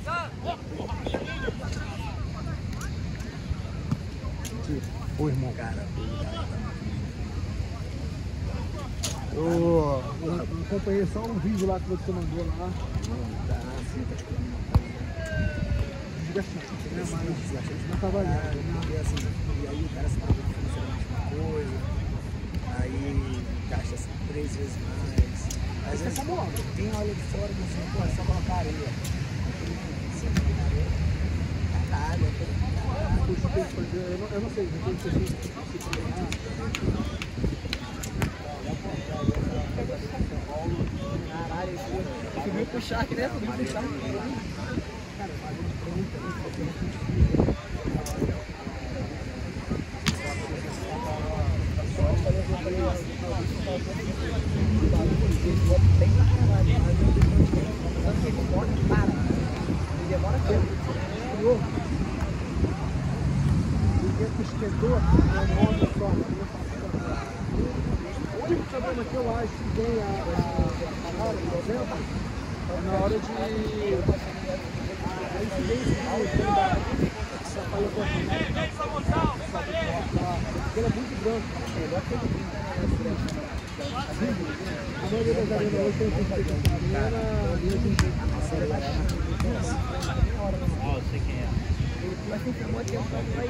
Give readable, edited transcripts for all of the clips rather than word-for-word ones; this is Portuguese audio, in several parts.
Ô, irmão. Cara, eu acompanhei só um vídeo lá que você mandou lá. Desgastante, né? Mas não trabalhando, né? Assim, e aí o cara se preocupa com a mesma coisa, aí gasta assim 3 vezes mais. Às vezes tem olha de fora e assim, pô, é só colocar areia. Caralho, eu não sei, depois você se treinar. Caralho, subiu pro Shark, né? Subiu pro Shark. Cara, demora tempo. Esquentou, o único problema que eu acho que tem a hora, por exemplo, é na hora de a incidência essa palha porque ela é muito branca, melhor que a maioria das arenas hoje tem eu sei quem é. Mas tem que ter uma atenção aí,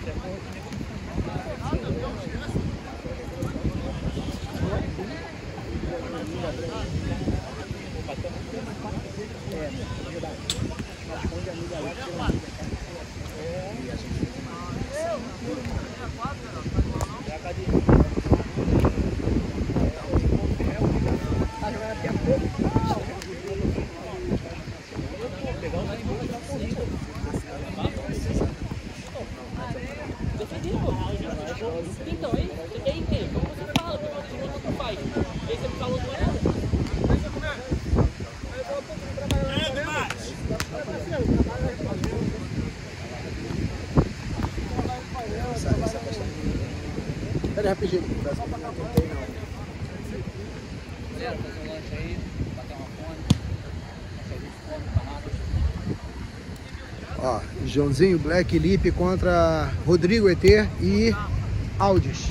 Então, aí, você quer entender? Como você fala, como você faz? E aí você me falou do ela. Pera rapidinho, não tem não. Galera, fazer um lanche aí, bater uma fome. Ó, Joãozinho, Black Lip contra Rodrigo ET e Aldis.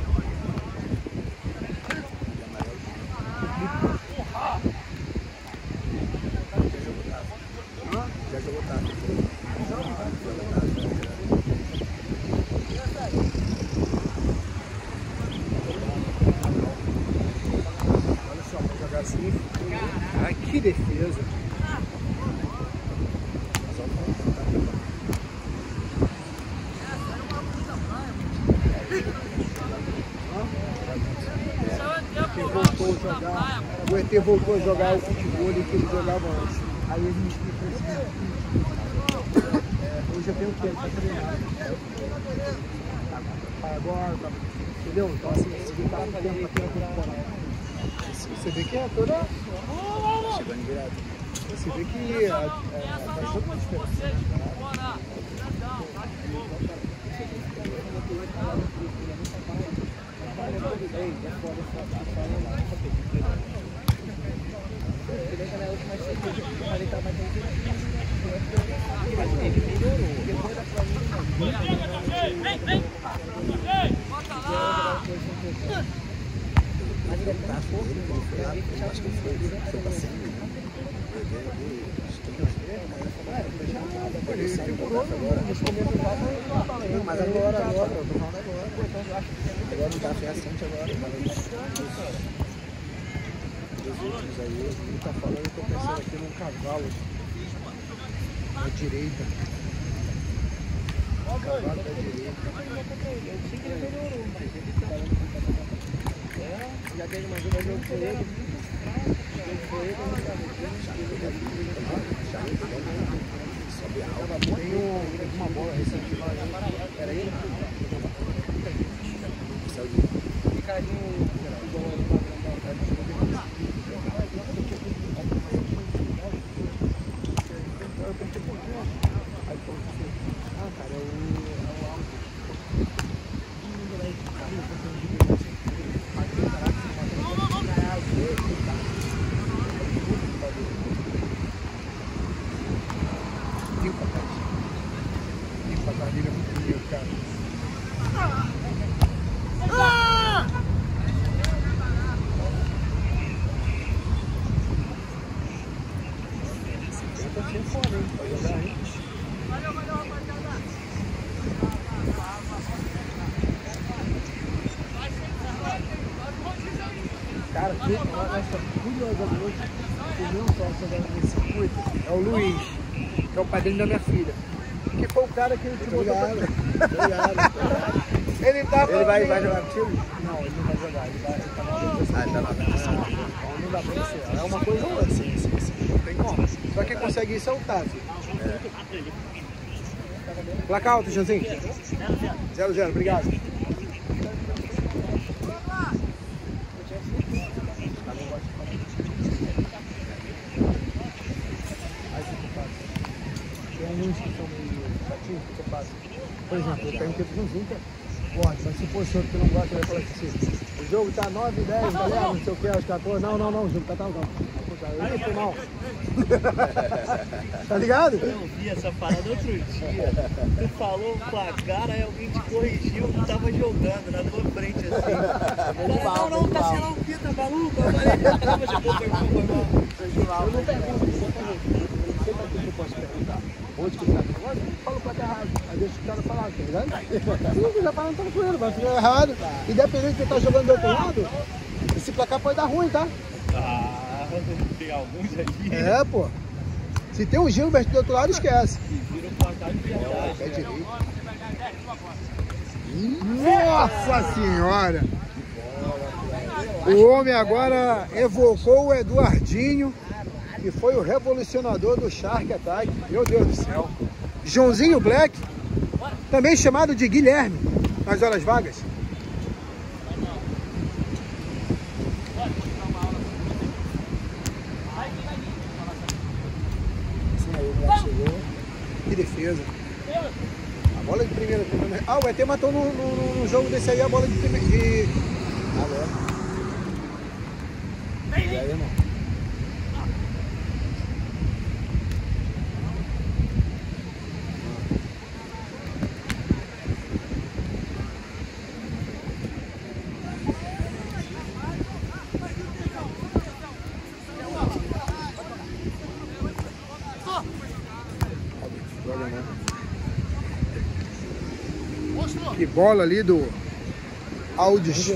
Olha só, vou jogar assim. Ah, que defesa. O ET voltou a jogar o futebol que ele jogava antes. Aí ele me explicou assim. Hoje eu tenho tempo para treinar. Agora, entendeu? Então assim, ele tá com tempo para treinar. Você vê que é toda. Chegando virado. Você vê que faz toda uma diferença. Mas agora, eu tô falando agora. Agora não tá afiaçante agora. Dos últimos aí, ele tá falando, eu tô pensando aqui num cavalo na direita. Cavalo da direita. Já teve uma vida jogo com ele. Tem uma bola recente lá. Era ele? Ricardinho. pode ser foda, hein? Pode jogar, hein? Cara, essa curiosamente, o meu sócio nesse circuito é o Luiz, que é o padrinho da minha filha. Que foi o cara que ele te botou pra... Ele tá Ele vai jogar contigo? Não, ele não vai jogar, ele tá na competição. Então não dá pra ser. É uma coisa ou outra. Sim. Não tem como. Só quem consegue isso é o Tati. Placa alto, Joãozinho. 0-0, obrigado. Tem alguns que são meio chatinhos que você passa. Por exemplo, eu tenho tempo com Zinca. Pode, mas se fosse outro que não gosta, eu ia falar assim, o jogo tá 9 e 10, galera, não sei o que, aos 14. Não, o jogo tá tal. Ih, foi mal. Tá ligado? Eu vi essa parada outro dia. Tu falou o placar, aí alguém te corrigiu que tava jogando na tua frente assim. Não, tá sendo o que, tá maluco? Eu falei, calma, já foi mal. Eu não pergunto, não sei pra que eu posso perguntar. Onde que ele tá jogando? Fala pra errado. Aí deixa o cara falar, tá ligado? Se já falando tranquilo, vai ficar errado. Independente de quem tá jogando do outro lado, esse placar pode dar ruim, tá? Tem alguns aqui. É, pô. Se tem um Gilbert do outro lado, esquece. Vira o placar de verdade. Pé direito. Nossa senhora! O homem agora evocou o Eduardinho, que foi o revolucionador do Shark Attack. Meu Deus do céu. Joãozinho Black, também chamado de Guilherme, nas horas vagas. Chegou. Que defesa. A bola de primeira. Ah, o ET matou no jogo desse aí a bola de primeira. E aí, irmão? Que bola ali do Aldis.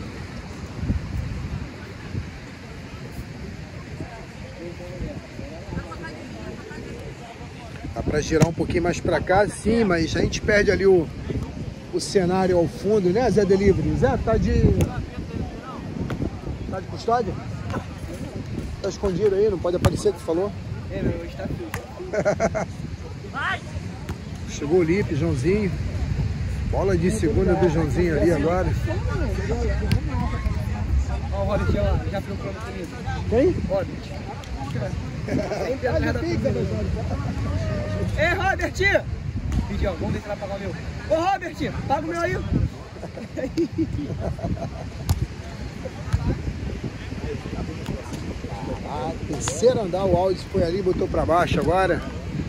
Dá pra girar um pouquinho mais pra cá, sim, mas a gente perde ali o cenário ao fundo, né, Zé Delivery? Zé, tá de custódia? Tá escondido aí, não pode aparecer, tu falou? É, meu, está tudo. Chegou o Lipe, Joãozinho. Bola de segunda do Joãozinho ali agora. Ó o Robert lá, já procurou comigo. Quem? Robert. Ei, Robert! Pediu, vamos ver se vai pagar o meu. Ô, Robert, paga o meu aí. Ah, terceiro andar, o Aldis foi ali, botou pra baixo agora.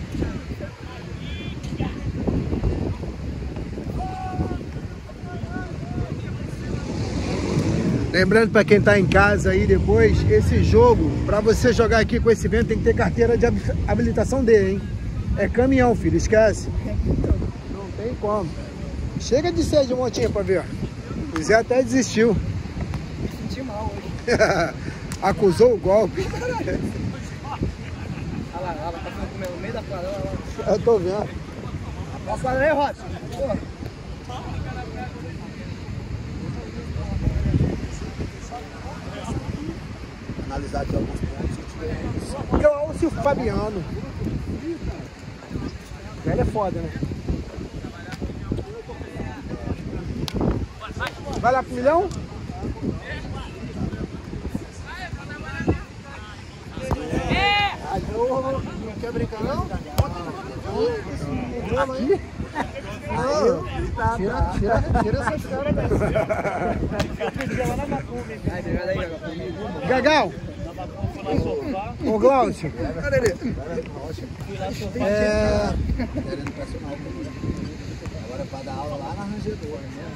Lembrando para quem está em casa aí depois, esse jogo, para você jogar aqui com esse vento, tem que ter carteira de habilitação D, hein? É caminhão, filho, esquece. Não tem como. Chega de ser de montinha para ver. O Zé até desistiu. Me senti mal hoje. Acusou o golpe. Olha lá, ela tá comendo no meio da quadra, olha lá. Eu tô vendo. Olha a quadra aí, Robson. Porra. Analisar de alguns pontos. Glaucio Fabiano. Velho é foda, né? Vai lá pro milhão? Não quer brincar não? Aqui? Não, tira essas caras daí. Gagal! Ô Glaucio! Cadê ele? Agora é pra dar aula lá na rangedora, né?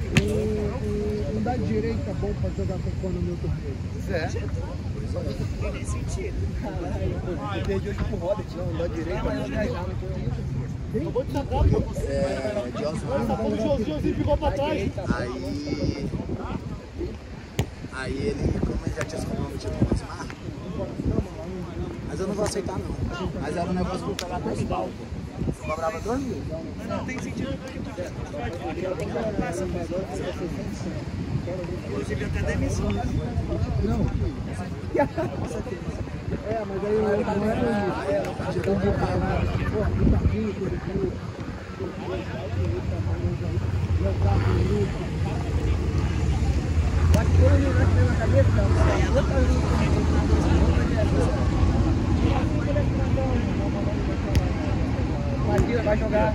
Um da direita bom pra jogar com o no meu torneio. tem nem sentido. Caralho, eu perdi hoje pro Robert, não, andou direito, mas eu viajar, não foi. Acabou de sacar, pô. De Oswaldo. Sacou do Joãozinho ficou pra trás. Aí ele, como ele já tinha se comprometido com o Osmar, mas eu não vou aceitar não. Mas era um negócio pra eu pegar dois pau. Você cobrava 2 mil. Mas não tem sentido porque tu faz inclusive até demissão. Não. É, mas aí não é tipo um bocado. Pô, um pouquinho, na cabeça, vai jogar.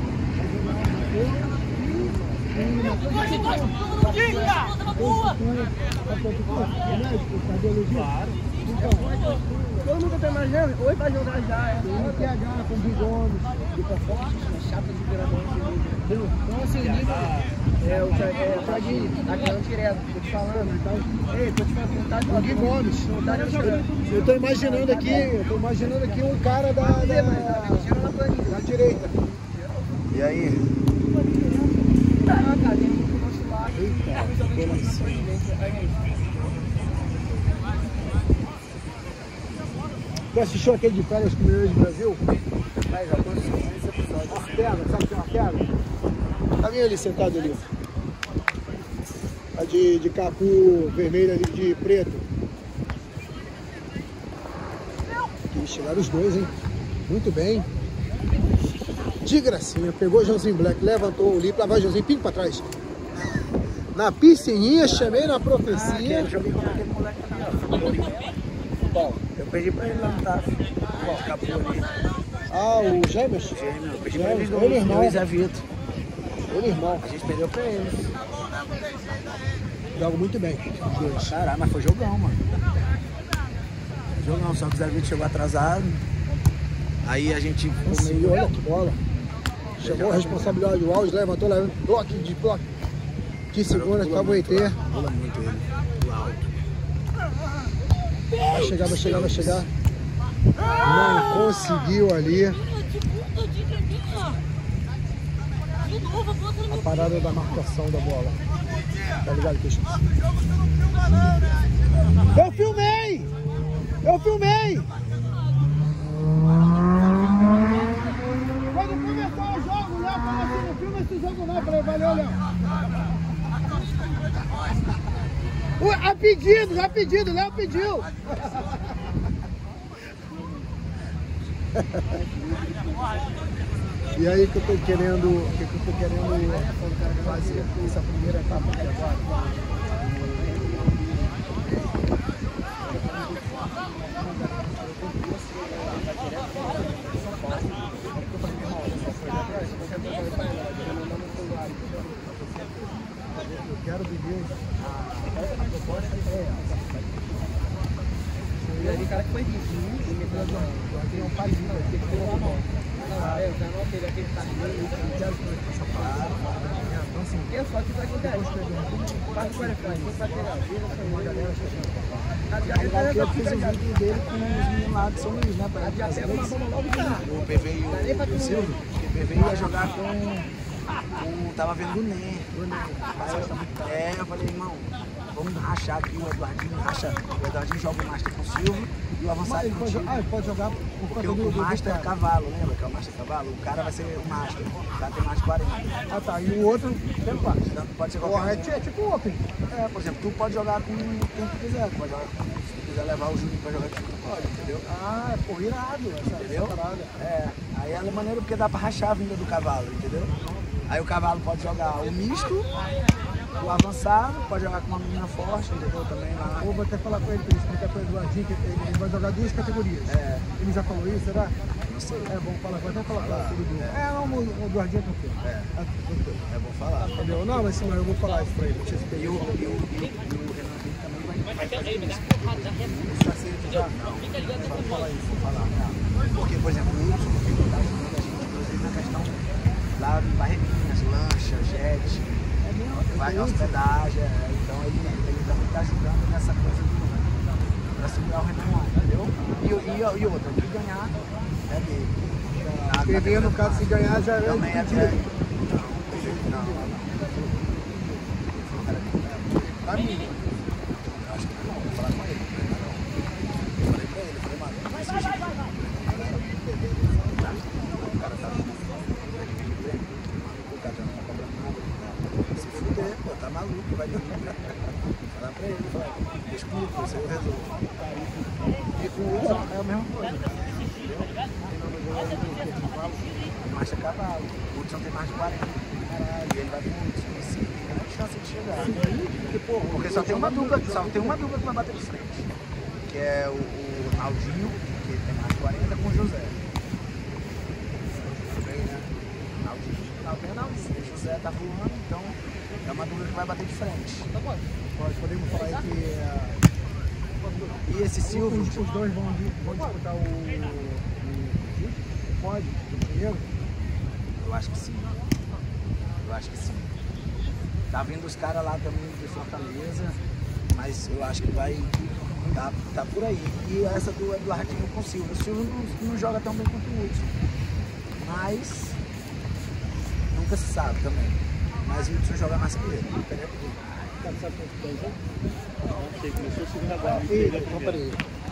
Todo mundo tá imaginando? Hoje vai jogar já. Tem PH com Bigomes, de performance, chapa de virador. Então, assim, nível. Pode aquela direto, tô te falando. Então, ei, tô te falando, tá de Gomes. Eu tô imaginando aqui um cara da direita. E aí? Ah, cara, tem um do nosso lado. Tu assistiu aquele de Férias com Milhões do Brasil? Mas já tô assistindo esse episódio. Uma pedra, sabe o que é uma pedra? Tá vendo ali sentado ali? A de capu vermelho ali, de preto. Aqui chegaram os dois, hein? Muito bem. De gracinha, pegou o Joãozinho Black, levantou o Lipe, lá vai o Joãozinho, pico pra trás. Na piscininha, chamei na profecia. Eu joguei com aquele moleque também, ó. Bom, eu pedi pra ele lá no TAF. Escapou ali. Ah, o Gêmeos? Gêmeo, eu pedi pra eles Ele dois, irmão. Luiz e Vitor. Ele irmão. A gente perdeu pra eles. Jogam muito bem, os dois. Caralho, mas foi jogão, mano. Jogão, só que o Zé Vitor chegou atrasado. Aí a gente Conseguiu, olha que bola. Chamou a responsabilidade do Alves, levantou, bloco de bloco. Que segunda, acabou o ET. Pula muito ele, pula alto. Vai chegar. Não conseguiu ali. A parada da marcação da bola. Tá ligado, Cristian? Eu filmei! Quando começar o jogo, Léo falou assim, não filma esse jogo não. Eu falei, valeu, Léo. A pedido, Léo pediu. E aí que eu tô querendo, fazer essa primeira etapa aqui agora. Eu quero viver a proposta é cara que foi disso, tem um pai que tem uma mão. Eu já não teve aquele tamanho, eu quero que essa parada. Então assim, eu só que vai acontecer. Faz o qualify, quem vai pegar? Vira essa uma galera, eu fiz um vídeo dele com os meninos lá de São Luís, né? O PV e o Silvio, o PV ia jogar com tava vendo o Ney. Aí eu falei, irmão, vamos rachar aqui, o Eduardinho racha. O Eduardinho joga o Master com o Silvio e o avançado com o Silvio. Ele pode jogar porque o Master é cavalo, lembra que é o Master cavalo? O cara vai ser o Master, o cara tem mais de 40. Ah tá, e o outro tem 4. Então pode ser qualquer é tipo o Open. É, por exemplo, tu pode jogar com quem tu quiser, tu pode jogar com, se tu quiser levar o Juninho pra jogar com tu pode, entendeu? Ah, é porra, irado essa parada. É, aí é maneiro porque dá pra rachar a vinda do cavalo, entendeu? Aí o cavalo pode jogar o misto, o avançado, pode jogar com uma menina forte, entendeu? Também lá. Ou vou até falar com ele, pra ele explicar pro Eduardinho que ele vai jogar 2 categorias. É. Ele já falou isso, será? Não sei. É bom falar, vou até falar com ele. O Eduardinho é tranquilo. É bom falar. Entendeu? Não, mas sim, eu vou falar isso pra ele. E o Renan também vai fazer isso. Isso vai ser já? Não, vou falar isso, vou falar. Porque, por exemplo, o Hudson, a gente, inclusive, na questão lá em Barreirinhas, lancha, jet, vai hospedagem, então ele também está ajudando nessa coisa pra segurar o Renan lá, entendeu? E outra, que ganhar é dele. Perder, no caso, se ganhar, já é também é dele. Não. Pra mim. Acho que não, vou falar com ele. Eu falei pra ele, mano, o cara tá o cara não tá cobrando nada. Se fuder, pô, tá maluco, vai dormir. Falar pra ele, desculpa, isso eu resolvo. E com o Hudson é a mesma coisa. Marcha a cavalo. O Hudson tem mais de 40. Caralho, ele vai com o Hudson. Tem grande chance de chegar. Porque só tem uma dupla que vai bater de frente. Que é o Naldinho, que tem mais de 40, com o José. Naldinho. O José tá voando, então é uma dupla que vai bater de frente. Tá bom. Podemos falar aí que E esse Silvio? Os dois vão disputar o pode, o primeiro? Eu acho que sim. Tá vindo os caras lá também de Fortaleza, mas eu acho que vai. Tá por aí. E essa do Eduardinho com o Silvio. O Silvio não joga tão bem quanto o Hudson. Mas nunca se sabe também. Mas o Hudson joga mais que ele. Sabe quanto tempo? Não sei, começou a segunda agora. Eita, vamos para ele.